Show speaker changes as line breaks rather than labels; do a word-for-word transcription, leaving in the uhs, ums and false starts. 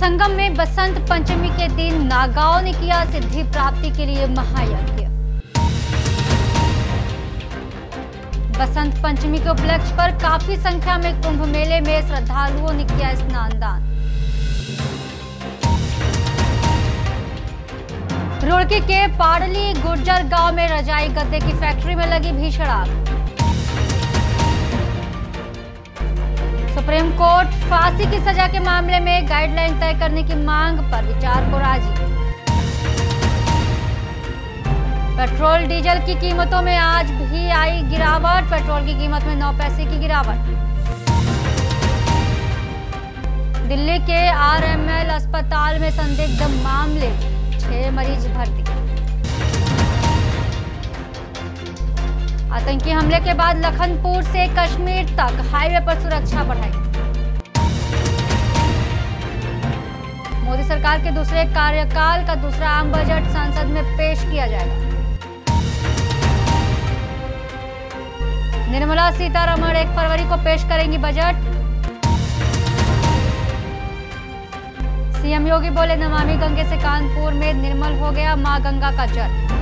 संगम में बसंत पंचमी के दिन नागाओं ने किया सिद्धि प्राप्ति के लिए महायज्ञ। बसंत पंचमी के उपलक्ष्य पर काफी संख्या में कुंभ मेले में श्रद्धालुओं ने किया स्नान दान। रुड़की के पाडली गुर्जर गांव में रजाई गद्दे की फैक्ट्री में लगी भीषण आग। सुप्रीम कोर्ट फांसी की सजा के मामले में गाइडलाइन तय करने की मांग पर विचार को राजी। पेट्रोल डीजल की कीमतों में आज भी आई गिरावट। पेट्रोल की कीमत में नौ पैसे की गिरावट। दिल्ली के आरएमएल अस्पताल में संदिग्ध मामले, छह मरीज भर्ती। आतंकी हमले के बाद लखनपुर से कश्मीर तक हाईवे पर सुरक्षा बढ़ाई। मोदी सरकार के दूसरे कार्यकाल का दूसरा आम बजट संसद में पेश किया जाएगा। निर्मला सीतारमण एक फरवरी को पेश करेंगी बजट। सीएम योगी बोले नमामि गंगे से कानपुर में निर्मल हो गया मां गंगा का जल।